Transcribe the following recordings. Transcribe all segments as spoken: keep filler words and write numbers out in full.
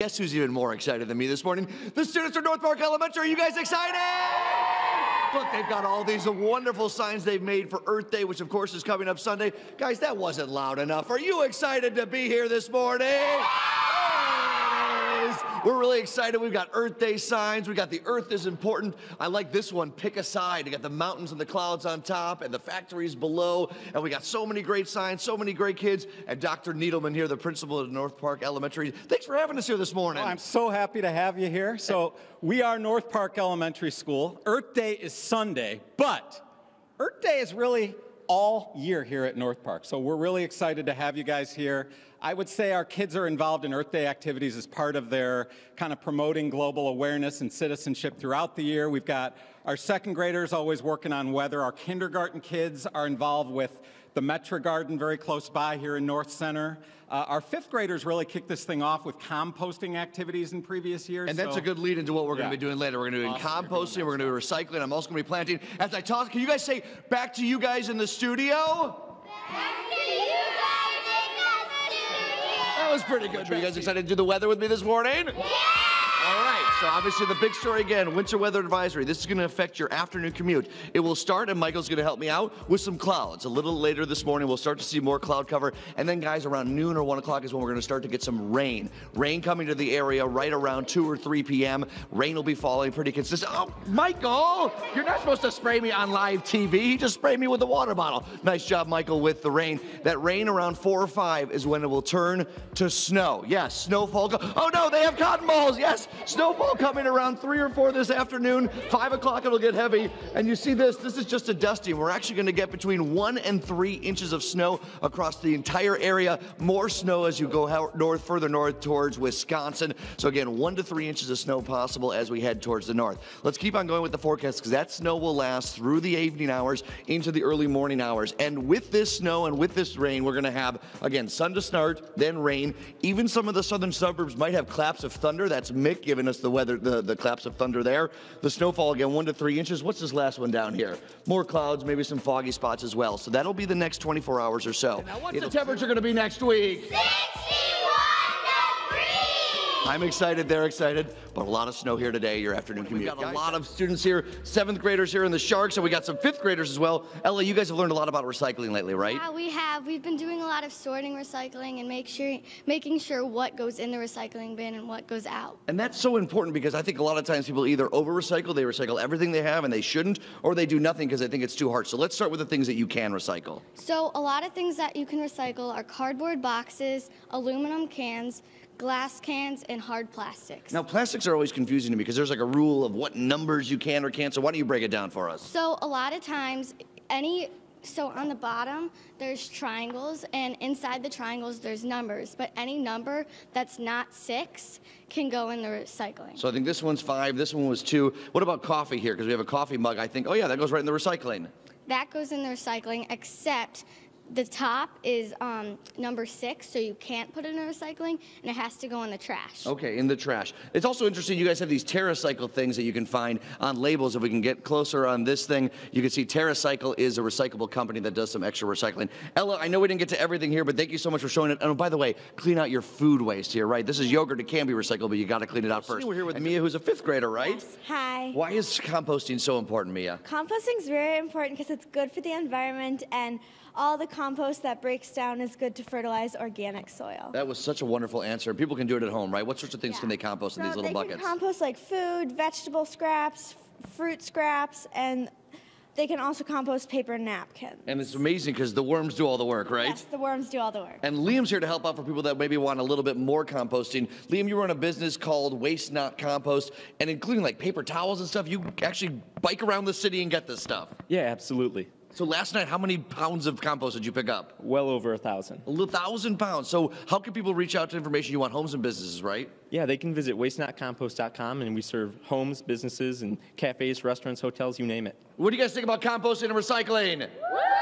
Guess who's even more excited than me this morning? The students of North Park Elementary. Are you guys excited? Look, they've got all these wonderful signs they've made for Earth Day, which of course is coming up Sunday. Guys, that wasn't loud enough. Are you excited to be here this morning? We're really excited. We've got Earth Day signs. We got the Earth is important. I like this one, pick a side. You got the mountains and the clouds on top and the factories below. And we got so many great signs, so many great kids. And Doctor Needleman here, the principal of North Park Elementary. Thanks for having us here this morning. Oh, I'm so happy to have you here. So we are North Park Elementary School. Earth Day is Sunday, but Earth Day is really all year here at North Park. So we're really excited to have you guys here. I would say our kids are involved in Earth Day activities as part of their kind of promoting global awareness and citizenship throughout the year. We've got our second graders always working on weather. Our kindergarten kids are involved with the Metro Garden very close by here in North Center. Uh, our fifth graders really kicked this thing off with composting activities in previous years. And that's so, a good lead into what we're yeah. going to be doing later. We're going to be doing awesome. composting, we're going to do recycling. I'm also going to be planting. As I talk, can you guys say back to you guys in the studio? Back to you guys in the studio. That was pretty good. Are you guys excited to do the weather with me this morning? Yeah! All right, so obviously the big story again, winter weather advisory. This is going to affect your afternoon commute. It will start, and Michael's going to help me out, with some clouds. A little later this morning, we'll start to see more cloud cover. And then, guys, around noon or one o'clock is when we're going to start to get some rain. Rain coming to the area right around two or three p m Rain will be falling pretty consistent. Oh, Michael, you're not supposed to spray me on live T V. He just sprayed me with a water bottle. Nice job, Michael, with the rain. That rain around four or five is when it will turn to snow. Yes, snowfall. Oh, no, they have cotton balls. Yes, snowfall coming around three or four this afternoon. Five o'clock it'll get heavy. And you see this, this is just a dusting. We're actually going to get between one and three inches of snow across the entire area. More snow as you go north, further north towards Wisconsin. So again, one to three inches of snow possible as we head towards the north. Let's keep on going with the forecast because that snow will last through the evening hours into the early morning hours. And with this snow and with this rain, we're going to have, again, sun to start, then rain. Even some of the southern suburbs might have claps of thunder. That's Mick giving us the weather, the, the claps of thunder there. The snowfall, again, one to three inches. What's this last one down here? More clouds, maybe some foggy spots as well. So that'll be the next twenty-four hours or so. Now, what's It'll, the temperature going to be next week? sixty-one degrees! I'm excited, they're excited, but a lot of snow here today, your afternoon commute. We've got a lot of students here, seventh graders here in the Sharks, and we got some fifth graders as well. Ella, you guys have learned a lot about recycling lately, right? Yeah, we have. We've been doing a lot of sorting recycling and make sure, making sure what goes in the recycling bin and what goes out. And that's so important because I think a lot of times people either over-recycle, they recycle everything they have and they shouldn't, or they do nothing because they think it's too hard. So let's start with the things that you can recycle. So a lot of things that you can recycle are cardboard boxes, aluminum cans, glass cans, and hard plastics. Now, plastics are always confusing to me because there's like a rule of what numbers you can or can't, so why don't you break it down for us? So a lot of times, any, so on the bottom, there's triangles, and inside the triangles, there's numbers, but any number that's not six can go in the recycling. So I think this one's five, this one was two. What about coffee here? Because we have a coffee mug, I think, oh yeah, that goes right in the recycling. That goes in the recycling, except the top is um, number six, so you can't put it in recycling, and it has to go in the trash. Okay, in the trash. It's also interesting, you guys have these TerraCycle things that you can find on labels. If we can get closer on this thing, you can see TerraCycle is a recyclable company that does some extra recycling. Ella, I know we didn't get to everything here, but thank you so much for showing it. And by the way, clean out your food waste here, right? This is yogurt, it can be recycled, but you gotta clean it out first. We're here with Mia, who's a fifth grader, right? Yes. Hi. Why is composting so important, Mia? Composting is very important because it's good for the environment, and all the compost that breaks down is good to fertilize organic soil. That was such a wonderful answer. People can do it at home, right? What sorts of things Yeah. can they compost in So these little they buckets? can compost like food, vegetable scraps, f- fruit scraps, and they can also compost paper napkins. And it's amazing because the worms do all the work, right? Yes, the worms do all the work. And Liam's here to help out for people that maybe want a little bit more composting. Liam, you run a business called Waste Not Compost, and including like paper towels and stuff, you actually bike around the city and get this stuff. Yeah, absolutely. So last night, how many pounds of compost did you pick up? Well over a thousand. A little thousand pounds. So how can people reach out to information? You want homes and businesses, right? Yeah, they can visit waste not compost dot com, and we serve homes, businesses, and cafes, restaurants, hotels, you name it. What do you guys think about composting and recycling?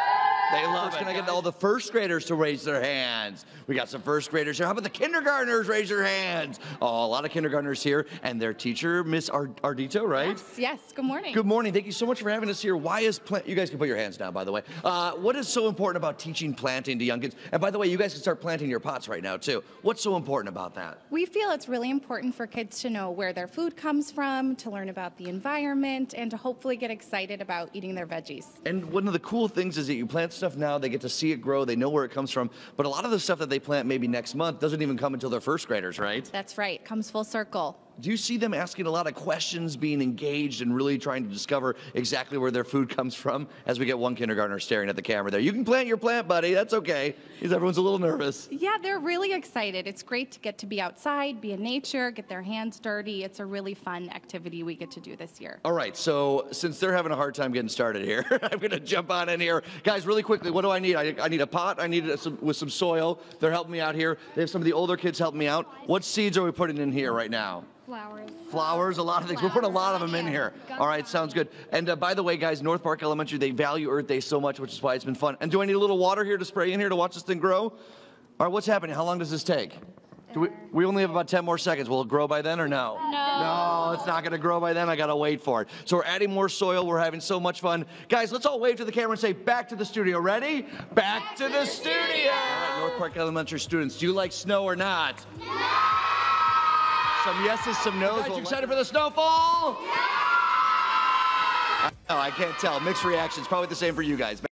They love it. Can I get all the first graders to raise their hands? We got some first graders here. How about the kindergartners? Raise your hands. Oh, a lot of kindergartners here, and their teacher, Miss Ard- Ardito, right? Yes, yes. Good morning. Good morning. Thank you so much for having us here. Why is plant? You guys can put your hands down, by the way. Uh, what is so important about teaching planting to young kids? And by the way, you guys can start planting your pots right now too. What's so important about that? We feel it's really important for kids to know where their food comes from, to learn about the environment, and to hopefully get excited about eating their veggies. And one of the cool things is that you plant stuff now, they get to see it grow, they know where it comes from, but a lot of the stuff that they plant maybe next month doesn't even come until they're first graders, right? That's right. Comes full circle. Do you see them asking a lot of questions, being engaged, and really trying to discover exactly where their food comes from? As we get one kindergartner staring at the camera there. You can plant your plant, buddy. That's okay. Because everyone's a little nervous. Yeah, they're really excited. It's great to get to be outside, be in nature, get their hands dirty. It's a really fun activity we get to do this year. All right, so since they're having a hard time getting started here, I'm going to jump on in here. Guys, really quickly, what do I need? I, I need a pot. I need some, with some soil. They're helping me out here. They have some of the older kids helping me out. What seeds are we putting in here right now? Flowers. Flowers, a lot of things. We're putting a lot of them in here. All right, sounds good. And uh, by the way, guys, North Park Elementary, they value Earth Day so much, which is why it's been fun. And do I need a little water here to spray in here to watch this thing grow? All right, what's happening? How long does this take? Do we, we only have about ten more seconds. Will it grow by then or no? No. No, it's not going to grow by then. I got to wait for it. So we're adding more soil. We're having so much fun. Guys, let's all wave to the camera and say, back to the studio. Ready? Back, back to, to the, the studio. studio. All right, North Park Elementary students, do you like snow or not? No. Some yeses, some nos. You guys excited for the snowfall? Yeah! No, I can't tell. Mixed reactions. Probably the same for you guys.